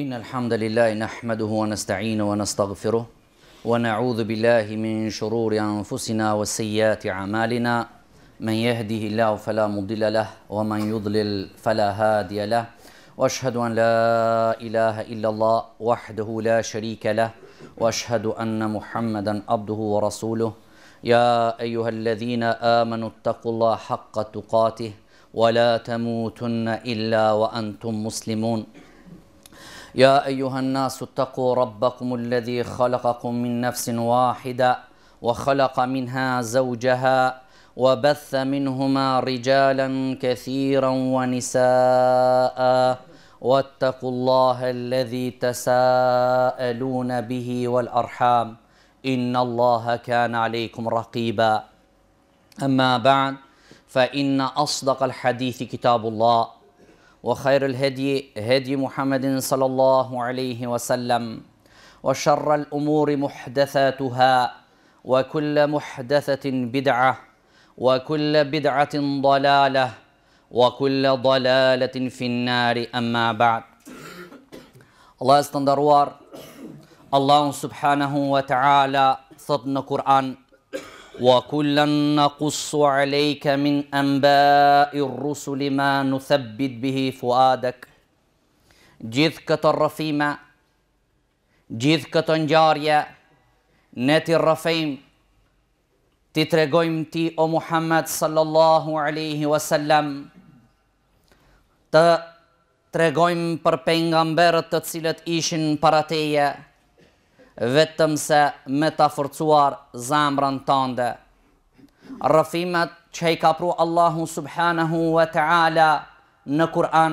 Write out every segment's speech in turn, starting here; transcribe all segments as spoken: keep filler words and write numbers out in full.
إن الحمد لله نحمده ونستعينه ونستغفره ونعوذ بالله من شرور أنفسنا وسيئات أعمالنا من يهده الله فلا مضل له ومن يضلل فلا هادي له وأشهد أن لا إله إلا الله وحده لا شريك له وأشهد أن محمدا عبده ورسوله يا أيها الذين آمنوا اتقوا الله حق تقاته ولا تموتن إلا وأنتم مسلمون يا أيها الناس اتقوا ربكم الذي خلقكم من نفس واحدة وخلق منها زوجها وبث منهما رجالا كثيرا ونساء واتقوا الله الذي تساءلون به والأرحام إن الله كان عليكم رقيبا أما بعد فإن أصدق الحديث كتاب الله وخير الهدي هدي محمد صلى الله عليه وسلم وشر الأمور محدثاتها وكل محدثة بدعة وكل بدعة ضلالة وكل ضلالة في النار أما بعد. Allah është të nderuar, Allahu subhanahu wa ta'ala thot në Kur'an: wa kullan naqussu alayka min anba'i ar-rusuli ma nuthabbit bihi fuadak. Gjithë këtë rrëfime, gjithë këtë ngjarje, ne ti rrëfejmë, ti tregojmë ti o Muhammed sallallahu alaihi wasallam, të tregojmë për pejgamberët të cilët ishin para teje, vetëm se me ta forcuar zemrën tënde. Rrëfimet që i ka pru Allahu subhanahu wa ta'ala në Kur'an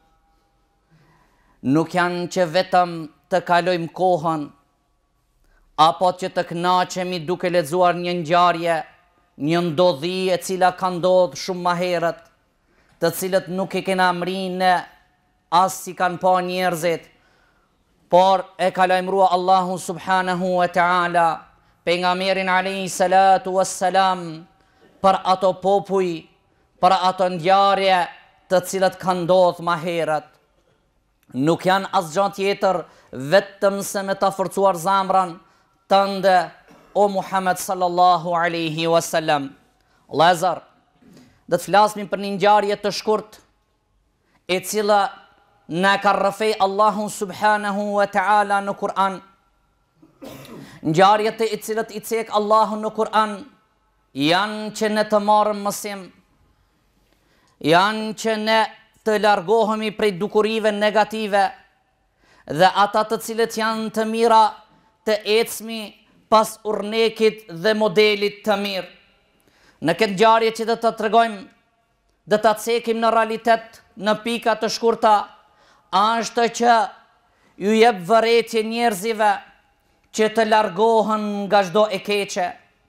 nuk janë që vetëm të kalojmë kohën apo që të kënaqemi duke lexuar një ngjarje, një ndodhi e cila ka ndodhur shumë më herët, të cilët nuk i kena mrinë as si kanë pa njerëzit, por e ka lajmërua Allahu subhanahu wa ta'ala pejgamberin alayhi salatu wassalam për ato popuj, për ato ngjarje të cilat kanë ndodhur më herët. Nuk janë asgjë tjetër vetëm se me ta forcuar zemrën tënde o Muhammed sallallahu alaihi wasallam. Lazar, do të flasim për një ngjarje të shkurt e cila na ka rrëfej Allahu subhanahu wa ta'ala në Kur'an. Ngjarjet e cilat i cek Allahu në Kur'an janë që ne të marrëm mësim, janë që ne të largohemi prej dukurive negative dhe ata të cilët janë të mira të ecmi pas urnekit dhe modelit të mirë. Në këtë ngjarje që do të tregojmë, do ta cekim në realitet në pika të shkurta, është që ju jep vërejtje njerëzive që të largohen nga çdo e keqe.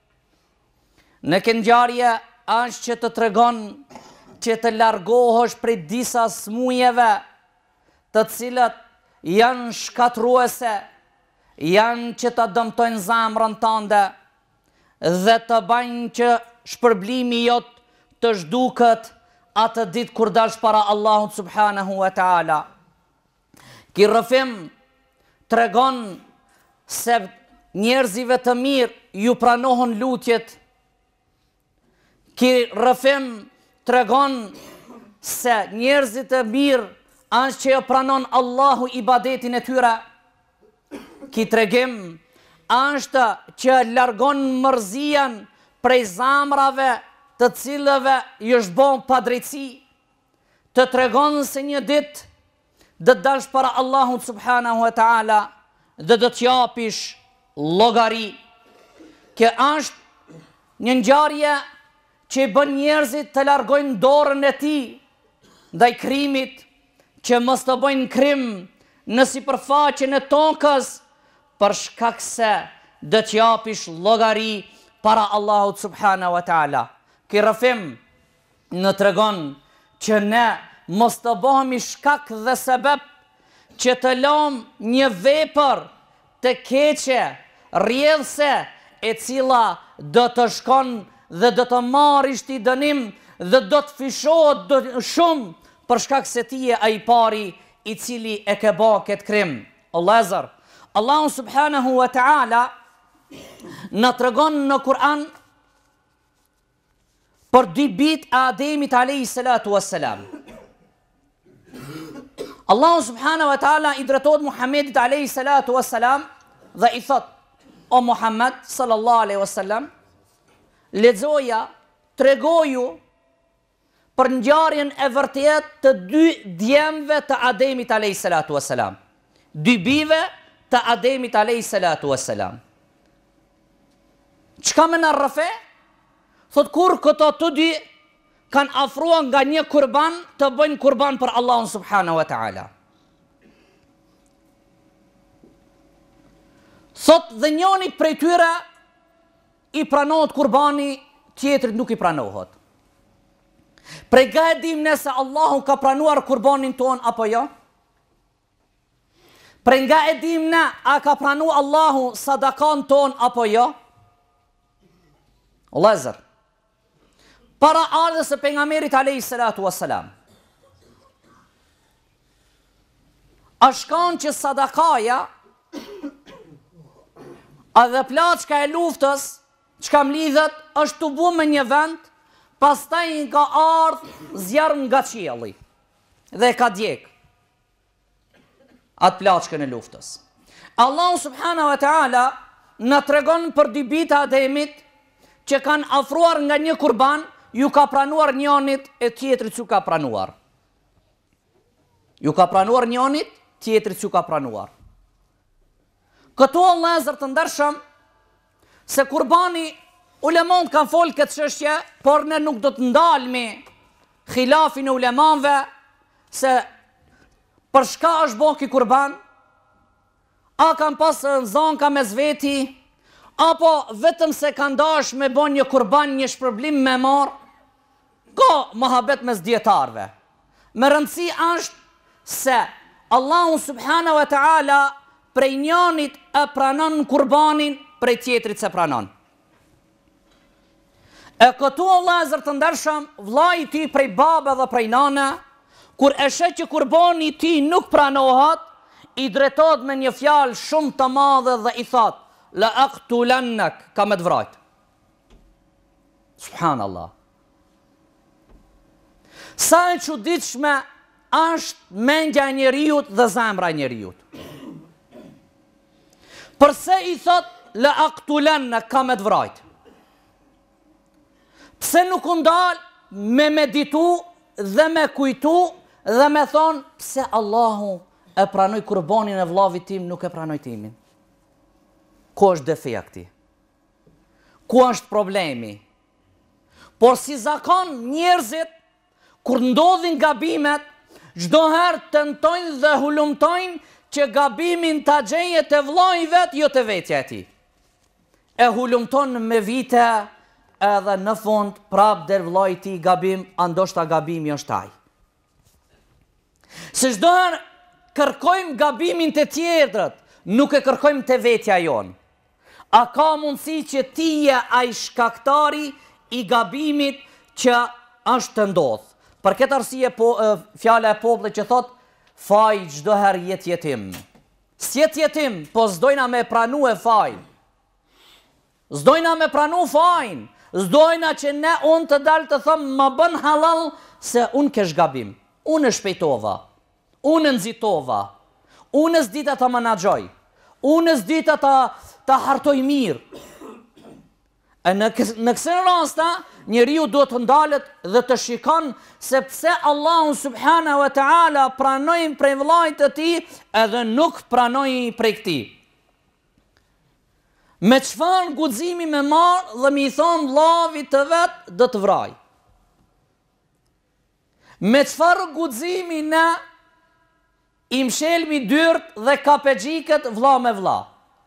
Në këtë ngjarje është që të tregon që të largohesh prej disa smujeve të cilat janë shkatruese, janë që të dëmtojnë zemrën tënde dhe të bajnë që shpërblimi jot të zhduket atë ditë kur dalsh para Allahut subhanahu wa ta'ala. Ky rrëfim tregon se njerëzive të mirë ju pranohen lutjet. Ky rrëfim tregon se njerëzit të mirë është që jo pranon Allahu ibadetin e tyre. Ky tregim është që largon mërzian prej zamrave të cilëve ju shbon padrejtësi. Të tregon se një ditë dhe dalsh para Allahut subhanahu wa ta'ala dhe dhe t'japish llogari. Kjo është një ngjarje që i bën njerëzit të largojnë dorën e tij ndaj krimit, që mos të bëjnë krim në sipërfaqen e tokës, për shkak se dhe t'japish llogari para Allahut subhanahu wa ta'ala. Ky rrëfim në tregon që ne mos të bëhemi shkak dhe sebeb që të lëmë një vepër të keqe, rrjedhse, e cila do të shkon dhe do të marrë shti dënim dhe do të fishohet shumë për shkak se ti je ai pari i cili e ke ba këtë krim. O Lezer, Allahu subhanahu wa ta'ala në tregon në Kur'an për dy bit e Ademit alayhi salatu wassalam. Allahu subhanahu wa ta'ala i drejtohet Muhammedit alayhi salatu wassalam dhe i thot: O Muhammed sallallahu alaihi wasallam, lexoja, tregoju për ngjarjen e vërtet të dy djemve të Ademit alayhi salatu wassalam. Dy bive të Ademit alayhi salatu wassalam. Çka më në rrëfe? Thot kur këto të dy kanë afruar nga një kurban të bëjnë kurban për Allahun subhanahu wa ta'ala. Thot dhe njëri prej tyre i pranohet kurbani, tjetrit nuk i pranohet. Prej nga e dim nëse Allahu ka pranuar kurbanin ton apo jo? Prej nga e dim ne a ka pranu Allahu sadakan ton apo jo? O Lezer, para ardhës e pejgamberit alayhi salatu wassalam, a shkon që sadakaja a dhe plaçka e luftës, çka mlidhet, është të bu me një vend, pastaj ka ardhë zjarr nga qielli dhe ka djeg atë plaçkën e luftës. Allahu subhanahu wa ta'ala në tregon për dy bita Ademit që kanë afruar nga një kurban, ju ka pranuar njënit e tjetrit ju ka pranuar. Ju ka pranuar njënit, tjetrit ju ka pranuar. Këtu o Lezer të ndershëm, se kurbani ulemon kanë folë këtë çështje, por ne nuk do të ndalmi khilafin e ulemanve se për shka është bo ki kurban, a kanë pasë në zonka me zveti, apo vetëm se kanë dash me bo një kurban, një shpërblim me marë, ka mohabet mes dietarëve. Me rëndësi është se Allahu subhanahu wa ta'ala prej njënit e pranon kurbanin, prej tjetrit se pranon. E këtu o Lezer të ndershëm, vllai i ti prej babe dhe prej nane, kur e shet që kurbani i ti nuk pranohet, i drejtohet me një fjalë shumë të madhe dhe i thot: la aqtulannak, ka me të vrajt. Subhanallah. Sa e çuditshme është mendja e njeriut dhe zemra e njeriut. Përse i thot la aqtulannak, ka me të vrajt? Pse nuk ndal me meditu dhe me kujtu dhe me thonë pse Allahu e pranoj kurbanin e vllavit tim, nuk e pranoj timin? Ku është defekti? Ku është problemi? Por si zakon njerëzit, kur ndodhin gabimet, çdo herë tentojnë dhe hulumtojnë që gabimin ta gjejë te vllai i vet, jo te vetja e tij. E hulumton me vite, edhe në fund prap der vllai i tij gabim, andoshta gabimi është ai. Se çdo herë kërkojmë gabimin te tjetrët, nuk e kërkojmë te vetja jonë. A ka mundësi që ti je ai shkaktari i gabimit që është të ndodhë? Për këtë arsye po, fjala e popullit që thot faj çdo herë jet jetim. S'jet jetim, po s'dojna me pranu e faj. S'dojna me pranu fajn. S'dojna që ne unë të dalë të thëmë më bën halal se unë kesh gabim. Unë e shpejtova. Unë e nxitova. Unë e s'dita të menaxhoj. Unë e s'dita të, të hartoj mirë. E në, në kësë rasta, njeriu duhet të ndalet dhe të shikon se pse Allahu subhanahu wa ta'ala pranojnë prej vllait të tij edhe nuk pranojnë prej këtij. Me çfarë guximi me marë dhe mi thonë vllavit të vet do të vraj? Me çfarë guximi ne i mshelmi dyrt dhe kapexhikët vlla me vlla?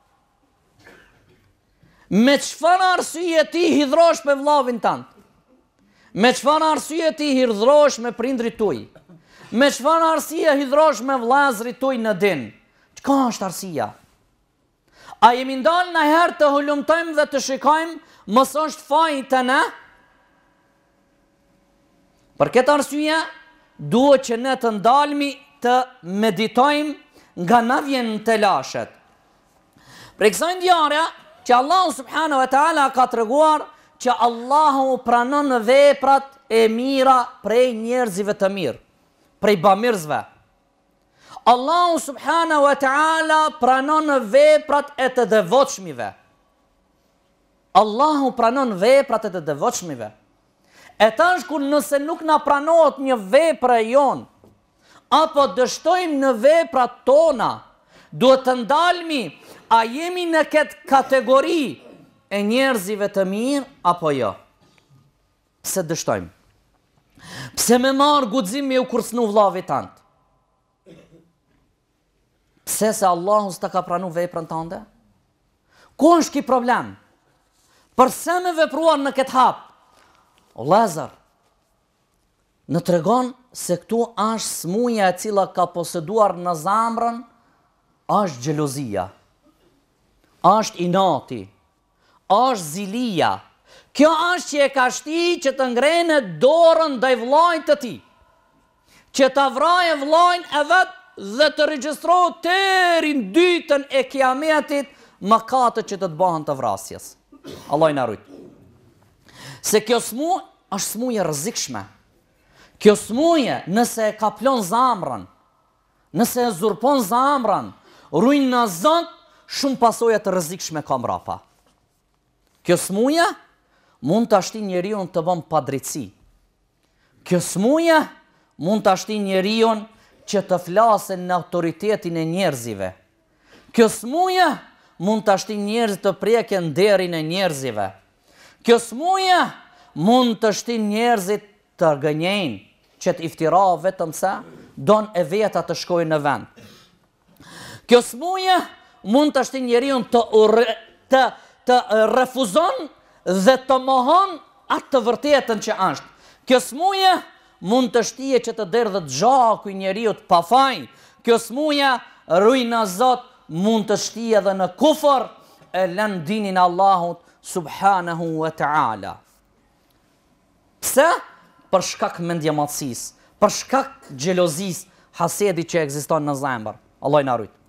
Me çfarë arsye ti hidhrosh me vllavin tënd? Me çfarë arsye ti hidhrosh me prindrit tuaj? Me çfarë arsye hidhrosh me vllazrit tuaj në din? Çka është arsia? A jemi ndalë në herë të hulumtojmë dhe të shikojmë mos është faji të ne? Për këtë arsye, duhet që ne të ndalmi të meditojmë nga na vjen të lashet. Për kësaj ndjarja që Allahu subhanahu wa taala ka treguar që Allahu pranon veprat e mira prej njerëzive të mirë, prej bamirësve. Allahu subhanahu wa taala pranon veprat e të devotshmive. Allahu pranon veprat e të devotshmive. E tash kur nëse nuk na pranohet një vepër e jon, apo dështojmë në veprat tona, duhet të ndalmi a jemi në këtë kategori e njerëzive të mirë apo jo. Pse dështojmë? Pse me marë guxim me u kursnu vllavit tant? Pse se Allahu s'ta ka pranu veprën tënde? Ku është ki problem? Përse me vepruar në këtë hap? O Lazar, në tregon se këtu është smuja e cila ka poseduar në zamrën, është xhelozia, është inati, është zilia. Kjo është që e ka shti që të ngrene dorën ndaj vllajt të tij, që ta vrajë vllajin e vet dhe të regjistrohet deri në dytën e kiametit mëkatet që të të bëhen të vrasjes. Allah i na rujt. Se kjo smuj është smuje rrezikshme. Kjo smuje nëse e kaplon zamrën, nëse e zurpon zamrën, rujnë në zënd, shumë pasoja të rrezikshme ka mrapa. Kjo smuje mund të ashti njeriu të bën padrejtësi. Kjo smuje mund të ashti njeriu që të flasën në autoritetin e njerëzive. Kjo smuje mund të ashti njerëz të preken nderin e njerëzive. Kjo smuje mund të ashti njerëzit të gënjejnë, që të iftira vetëm se don e veta të shkojnë në vend. Kjo smuje mund të ashti njeriu të, të, të refuzon dhe të mohon atë të vërtetën që është. Kjo smuje mund të shtije që të derdhët gjaku i njeriut pa fajnë. Kjo smuje, rujna Zot, mund të shtije edhe në kufër e lën dinin Allahut subhanahu wa ta'ala. Pse? Për shkak mendjematësisë, për shkak xhelozisë, hasedi që ekziston në zemër. Allah i na rujt.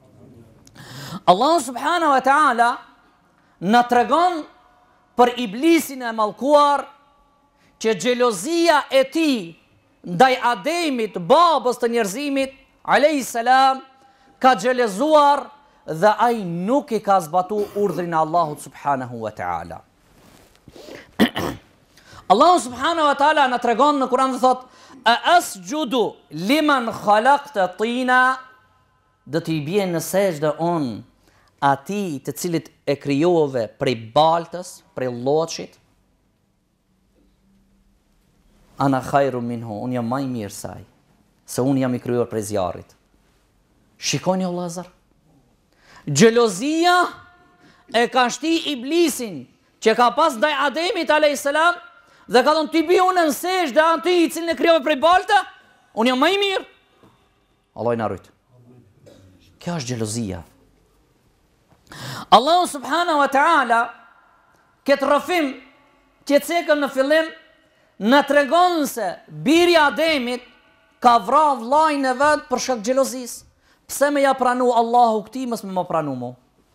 Allah subhanahu wa ta'ala na tregon për iblisin e mallkuar që xhelozia e tij ndaj Ademit, babës të njerëzimit, alayhis salam, ka xhelozuar dhe ai nuk i ka zbatu urdhrin e Allahut subhanahu wa ta'ala. Allahu subhanahu wa ta'ala në tregon në Kur'an dhe thot: "A asjudu liman khalaqta tina", do t'i bie në sejdë unë atij të cilit e krijove prej baltës, prej lloçit. Ana khairu minhu, unë jam më i mirë se ai, se unë jam i krijuar prej zjarrit. Shikoni o Lazar, xhelozia e ka shti iblisin që ka pas ndaj Ademit alayhis salam dhe ka thonë ti bi unë në sejdë atij i cilin e krijove prej baltë, unë jam më i mirë. Allah i na rujt. Kjo është xhelozia. Allahu subhanahu wa ta'ala këtë rrëfim që cekën në fillim në tregon se biri Ademit ka vra vllajin e vet për shkak xhelozisë. Pse me ja pranu Allahu këtij mos me më pranu mu?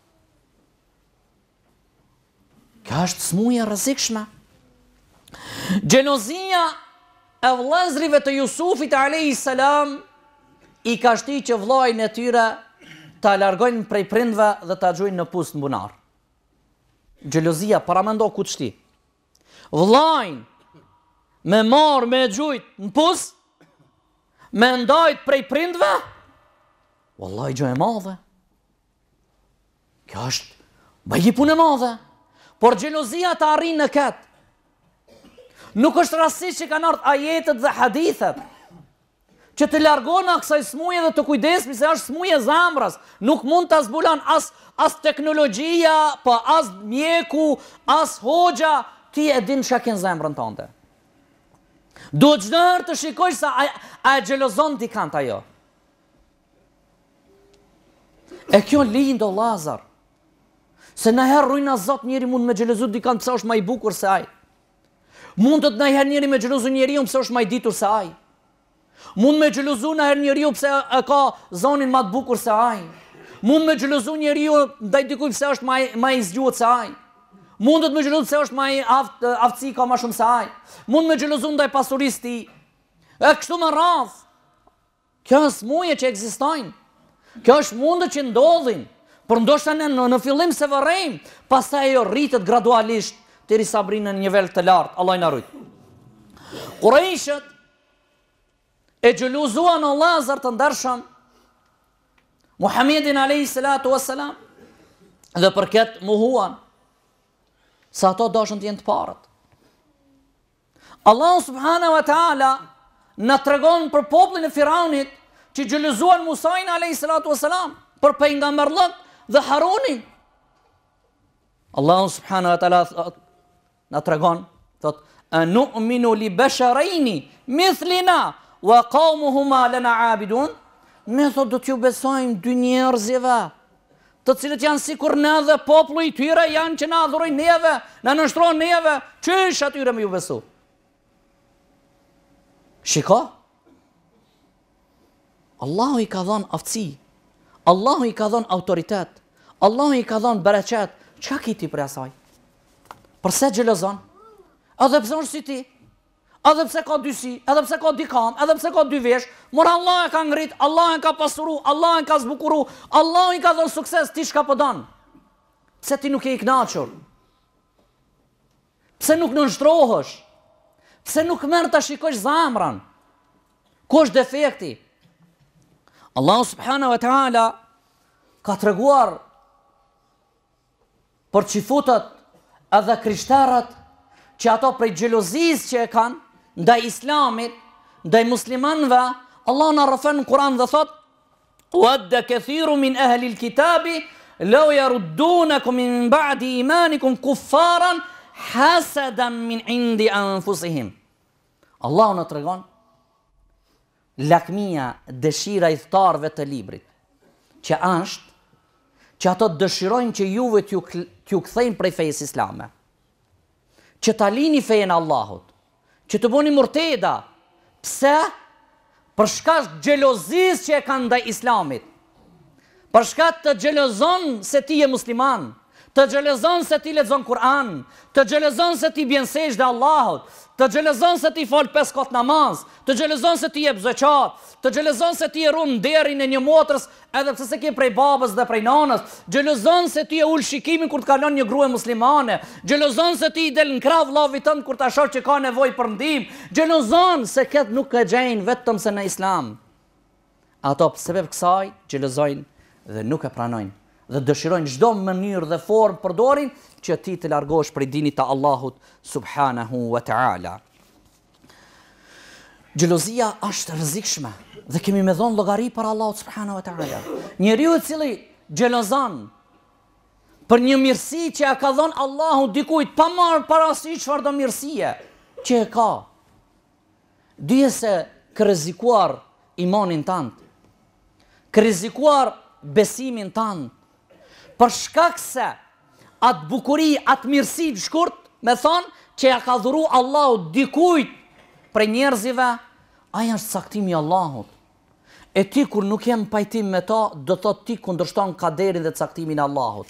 Kjo është smuje rrezikshme. Xhelozia e vëllezërive të Jusufit alayhis salam i ka shti që vllajin e tyre ta largojnë prej prindve dhe ta gjujnë në pust në bunar. Xhelozia paramendo ku të shti. Vllajin me marë me gjujt në pust, me ndajt prej prindve, wallahi gjë e madhe. Kjo është bëjë punë e madhe. Por xhelozia të arrin në këtë. Nuk është rastësisht që kanë ardhur ajetet dhe hadithet që të largon kësaj smuje dhe të kujdesmi se është smuje zamrës. Nuk mund të zbulan as, as teknologjia, po as mjeku, as hoxha, ti e din çka ke në zemrën tënde. Duhet çdo herë të shikojsh sa a, a e xhelozon ti kant ajo. E kjo lind o Lazar. Se në herë rujna Zot njeri mund me xhelozu dikant pse është më i bukur se ai. Mund të të në herë njeri me xhelozu njeriu pse është më i ditur se ai. Mund me xhelozu në herë njeriu pse e ka zonin më të bukur se ai. Mund me xhelozu njeriu ndaj dikujt pse është më më i zgjuar se ai. Mundet me xhelozu pse është më i aft, aftësi ka më shumë se ai. Mund me xhelozu ndaj pasurisë ti. E kështu me radhë. Kjo është muje që ekzistojnë. Kjo është mundet që ndodhin. Por ndoshta në, në fillim se vërrejmë, pastaj ajo rritet gradualisht deri sa brin në një nivel të lartë. Allah na rujt. Qurayshët e xhelozuan Allahzar të ndershëm Muhammedin alayhi salatu wassalam dhe për këtë muhuan sa ato dashën të jenë të parët. Allah subhanahu wa taala na tregon për popullin e Firaunit që xhelozuan Musain alayhi salatu wassalam për pejgamberllëk dhe Harunin. Allah subhanahu wa taala na tregon, thot: "Anu'minu li basharaini mithlina wa qaumuhuma lana 'abidun." Ne thot do t'ju besojmë dy njerëzive, të cilët janë sikur ne dhe populli i tyre janë që na adhurojnë neve, na nështrojnë neve, çish atyre me ju besu. Shiko, Allahu i ka dhënë aftësi, Allahu i ka dhënë autoritet, Allahu i ka dhënë bereqet, çka ki ti për asaj? Përse xhelozon? Edhe pse është si ti, edhe pse ka dy si, edhe pse ka dy kam, edhe pse ka dy vesh, mor Allah e ka ngrit, Allah e ka pasuru, Allah e ka zbukuru, Allah i ka dhënë sukses, ti shka po don? Pse ti nuk je i kënaqur? Pse nuk nënshtrohesh? Pse nuk merr ta shikosh zamrën? Ku është defekti? Allah subhanahu wa taala ka treguar për çifutët edhe krishterët që ato prej xhelozisë që e kanë ndaj islamit, ndaj muslimanëve, Allah na rrëfen në Kur'an dhe thot: "Wadda kathiru min ahli al-kitabi law yaruddunakum min ba'di imanikum kuffaran hasadan min indi anfusihim." Allah na tregon lakmia, dëshira i thtarëve të librit, që është që ato dëshirojnë që juve t'ju t'ju kthejnë prej fejës islame, që ta lini fejen Allahut, që të bëni murteda. Pse? Për shkak të xhelozisë që e kanë ndaj islamit. Për shkak të xhelozon se ti je musliman, të xhelozon se ti lexon Kur'an, të xhelozon se ti bjen sejdë Allahut, të xhelozon se ti fal pesë kohë namaz, të xhelozon se ti jep zakat, të xhelozon se ti e ruan derin e një motrës edhe pse se ke prej babës dhe prej nanës, xhelozon se ti e ul shikimin kur të kalon një grua muslimane, xhelozon se ti i del në krah vllavit tënd kur ta shoh që ka nevojë për ndihmë, xhelozon se këtë nuk e gjejnë vetëm se në islam. Ato sebeb kësaj xhelozojnë dhe nuk e pranojnë dhe dëshirojnë çdo mënyrë dhe formë përdorin që ti të largohesh prej dinit të Allahut subhanahu wa ta'ala. Xhelozia është rrezikshme dhe kemi me dhënë llogari për Allahut subhanahu wa ta'ala. Njeriu i cili xhelozon për një mirësi që ja ka dhënë Allahu dikujt pa marrë parasysh çfarë do mirësie që e ka, dije se ka rrezikuar imanin tënd, ka rrezikuar besimin tënd, për shkak se atë bukuri, atë mirësi të shkurt, me thonë që ja ka dhuru Allahu dikujt prej njerëzive, aja është saktimi i Allahut. E ti kur nuk jem pajtim me ta, do thot ti kundërshton kaderin dhe caktimin e Allahut.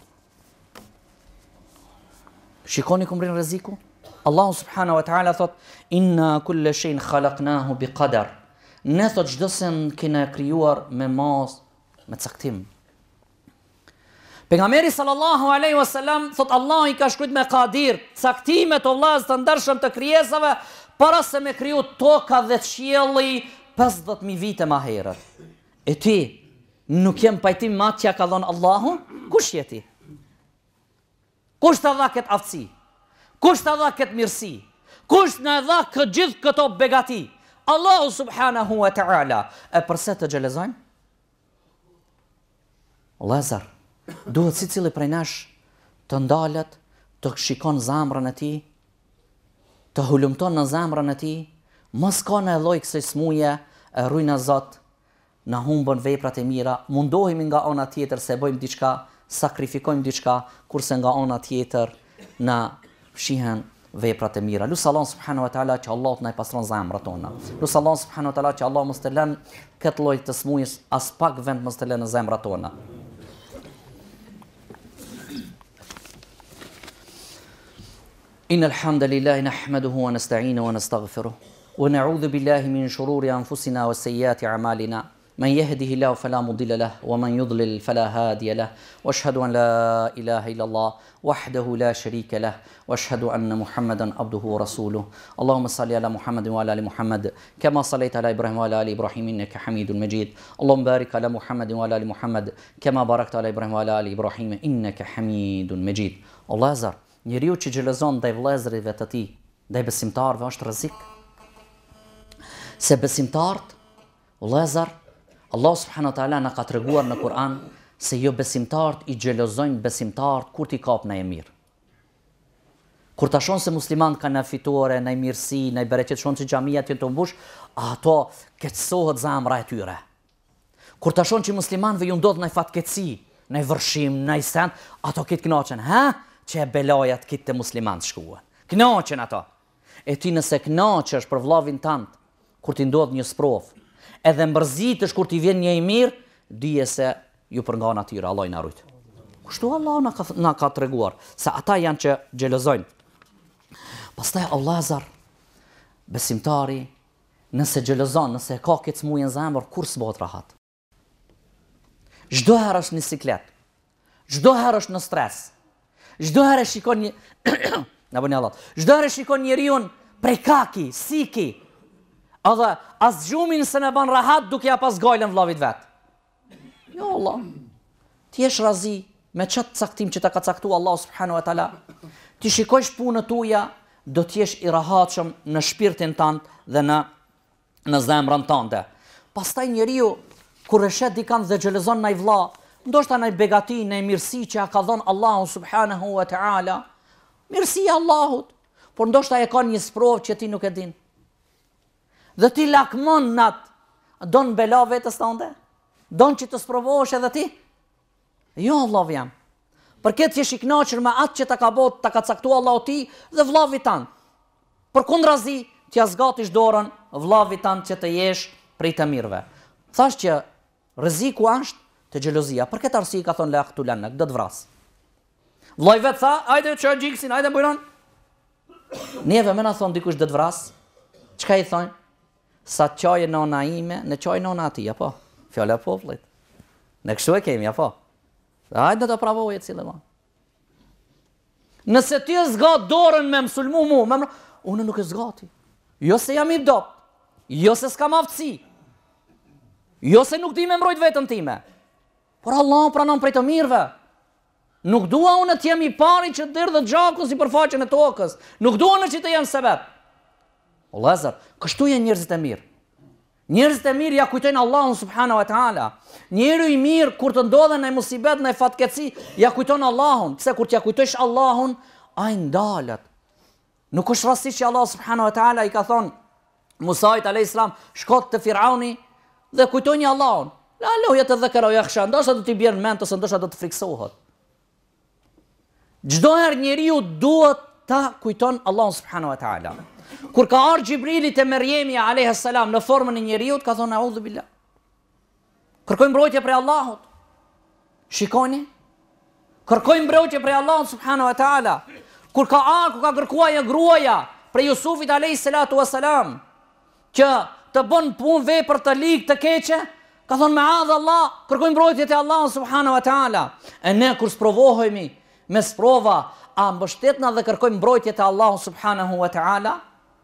Shikoni ku mbrin rreziku? Allahu subhanahu wa ta'ala thot: "Inna kulla shay'in khalaqnahu bi qadar." Ne thot çdo sen kena krijuar me mas, me caktim. Pejgamberi sallallahu alaihi wasallam thot Allah i ka shkruajtur me qadir, caktimet o vllaz të ndershëm të krijesave para se me kriju toka dhe qielli pesëdhjetë mijë vite më herët. E ti nuk jem pajtim me atë që ka dhënë Allahu? Kush je ti? Kush të dha këtë aftësi? Kush të dha këtë mirësi? Kush në dha këtë gjithë këto begati? Allahu subhanahu wa ta'ala. E përse të xhelozojmë? Lazar, duhet si cili prej nesh të ndalet, të shikon zamrën e ti, të hulumton në zamrën e ti, mos ka në lloj kësaj smuje, e rujna Zot, na humbën veprat e mira, mundohemi nga ana tjetër se bëjmë diçka, sakrifikojmë diçka, kurse nga ana tjetër na fshihen veprat e mira. Lusë Allah subhanahu wa taala që Allah të na i pastron zemrat tona. Lusë Allah subhanahu wa taala që Allah mos të lënë këtë lloj të smujës as pak vend mos të lënë në zemrat tona. Innal hamdalillahi nahmaduhu wa nasta'inuhu wa nastaghfiruh wa na'udhu billahi min shururi anfusina wa sayyiati a'malina. من يهده الله فلا مضل له ومن يضلل فلا هادي له واشهد ان لا اله الا الله وحده لا شريك له واشهد ان محمدا عبده ورسوله اللهم صل على محمد وعلى ال محمد كما صليت على ابراهيم وعلى ال ابراهيم انك حميد مجيد اللهم بارك على محمد وعلى ال محمد كما باركت على ابراهيم وعلى ال ابراهيم انك حميد مجيد. Allah zar, njeriu që xhelozon ndaj vëllezërve të tij, ndaj besimtarëve është rrezik. Se besimtarët, Allah zar, Allah subhanahu wa taala na ka treguar në Kur'an se jo besimtarët i xhelozojnë besimtarët kur t'i kap në e mirë. Kur ta shohin se muslimanët kanë fitore, në mirësi, në bereqet, shohin se xhamiat janë të mbush, ato keqësohet zemra e tyre. Kur ta shohin që muslimanëve ju ndodh në fatkeqësi, në vërshim, në sen, ato këtë kënaqen, ha? Që e belajat këtë të muslimanët shkuan. Kënaqen ato. E ti nëse kënaqesh për vllavin tënd, kur ti ndodh një sprov, edhe mbërzitësh kur t'i vjen një i mirë, dije se ju përngan atyre, Allah i na rujt. Kështu Allah na ka, na ka treguar, se ata janë që xhelozojnë. Pastaj Allah zar, besimtari, nëse xhelozon, nëse ka këtë smujë në zemër, kur s'bëhet rahat. Çdo herë është në siklet, çdo herë është në stres, çdo herë shikon një na bëni Allah. Çdo herë shikon njeriu prej kaki, siki, edhe as gjumin se ne ban rahat duke ja pas gajlën vllavit vet. Jo Allah, ti jesh razi me çat caktim që ta ka caktuar Allah subhanahu wa taala. Ti shikojsh punën tuaja, do të jesh i rahatshëm në shpirtin tënd dhe në në zemrën tënde. Pastaj njeriu kur e shet dikant dhe xhelozon ndaj vlla, ndoshta ndaj begati, ndaj mirësi që ja ka dhënë Allahu subhanahu wa taala, mirësia e Allahut, por ndoshta e ka një sprovë që ti nuk e din. Dhe ti lakmon nat, don bela vetës tënde? Don që të sprovohesh edhe ti? Jo, Allah jam. Për këtë jesh i kënaqur me atë që ta ka bot, ta ka caktuar Allahu ti dhe vllavit tan. Përkundrazi, ti ja zgatish dorën vllavit tan që të jesh prej të mirëve. Thash që rreziku është te xhelozia. Për këtë arsye ka thonë la yaqtulannak, do të vras. Vllai vet tha, hajde çoj xhiksin, hajde bujron. Neve më na thon dikush do të vras. Çka i thon? Sa qaj e nona ime, në qaj nona ati, apo? Fjala popullit. Ne kështu e kemi, apo? Hajde të pravoje cilë ma. Nëse ti e zgat dorën me mësulmu mu, me më... unë nuk e zgati. Jo se jam i dop, jo se s'kam aftësi, jo se nuk di me mbrojt vetën time, por Allah pranon prej të mirëve. Nuk dua unë të jem i pari që dërë dhe gjaku si përfaqen e tokës. Nuk dua unë që të jem sebeb. O Lazar, kështu janë njerëzit e mirë. Njerëzit e mirë ja kujtojnë Allahun subhanahu wa taala. Njeriu i mirë kur të ndodhen në musibet, në fatkeqësi, ja kujton Allahun. Pse kur t'ja kujtojsh Allahun, ai ndalet. Nuk është rasti që Allah subhanahu wa taala i ka thonë Musait alayhis salam, shkot te Firauni dhe kujtoni Allahun. La Allahu yatadhakkaru wa yakhsha, ndoshta do t'i bjerë mend ose ndoshta do të friksohet. Çdo herë njeriu duhet ta kujton Allahun subhanahu wa taala. Kur ka ardhur Xhibrili te Meryemi alayhis salam në formën e njeriu, ka thonë a'udhu billah. Kërkoj mbrojtje prej Allahut. Shikoni? Kërkoj mbrojtje prej Allahut subhanahu wa taala. Kur ka ardhur, ka kërkuar një gruaja prej Jusufit alayhis salatu wassalam, që të bën punë vepër të ligë të keqe, ka thonë ma'adha Allah, kërkoj mbrojtje te Allahu subhanahu wa taala. E ne kur sprovohemi me sprova, a mbështetna dhe kërkojmë mbrojtje te Allahu subhanahu wa taala?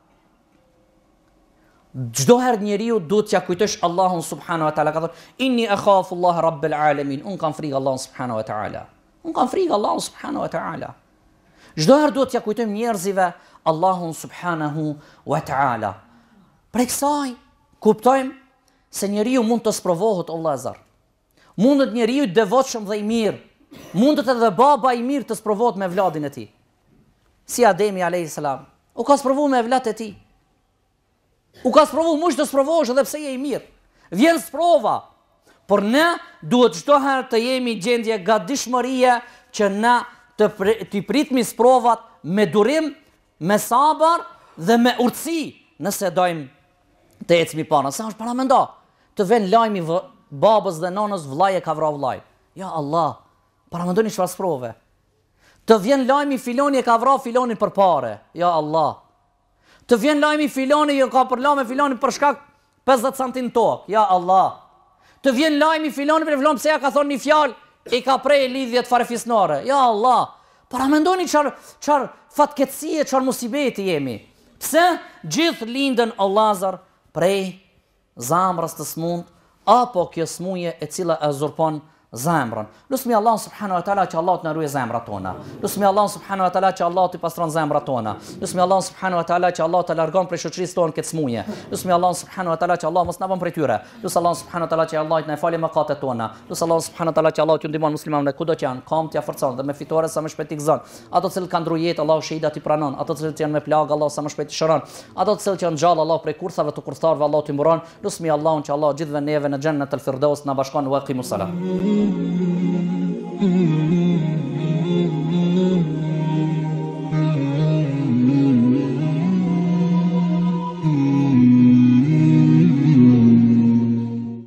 Çdo herë njeriu duhet t'ja kujtosh Allahun subhanahu wa taala. Ka thonë inni akhafu Allah rabbul alamin. Un kam frikë Allahun subhanahu wa taala. Un kam frikë Allahun subhanahu wa taala. Çdo herë duhet t'ja kujtojmë njerëzive Allahun subhanahu wa taala. Për kësaj kuptojmë se njeriu mund të sprovohet, o vëllazër. Mundet njeriu i devotshëm dhe i mirë, mundet edhe baba i mirë të sprovohet me vladin e tij. Si Ademi alayhis salam, u ka sprovuar me vlat e tij. U ka sprovu, mush të sprovohesh edhe pse je i mirë. Vjen sprova. Por ne duhet çdo herë të jemi gjendje gatishmërie që na të, të pritmi sprovat me durim me sabër dhe me urtësi, nëse dojmë të ecmi para. Sa është para me nda, të ven lajmi vë, babës dhe nonës vllai e ka vra vllai. Ja Allah, para me ndoni çfarë sprove. Të vjen lajmi filoni e ka vra filonin për pare. Ja Allah. Të vjen lajmi filoni e ka përla me filonin për shkak pesëdhjetë centim tokë. Ja Allah. Të vjen lajmi filoni për filon pse ja ka thonë një fjalë, i ka prej lidhjet farefisnore. Ja Allah. Para me ndoni çfarë çfarë fatkeqësie, çfarë musibeti jemi. Pse gjithë lindën o Lazar prej zamrës të smund, apo kjo smuje e cila e uzurpon zemrën. Lusmi Allah subhanahu wa taala që Allah të na ruaj zemrat tona. Lusmi Allah subhanahu wa taala që Allah të pastron zemrat tona. Lusmi Allah subhanahu wa taala që Allah të largon prej shoqërisë tonë këtë smuje. Lusmi Allah subhanahu wa taala që Allah mos na bën prej tyre. Lusmi Allah subhanahu wa taala që Allah të na falë mëkatet tona. Lusmi Allah subhanahu wa taala që Allah të ndihmon muslimanët kudo që janë, kam t'ia forcon dhe me fitore sa më shpejt i gëzon. Ato që kanë ndruar jetë, Allahu shahidat i pranon. Ato që janë me plagë, Allah sa më shpejt i shëron. Ato që janë gjallë, Allah prej kursave të kurstarëve, Allah t'i mburon. Lusmi Allahun që Allah gjithëve neve në xhennet el firdaus na bashkon wa qimus salam. Mm-hmm.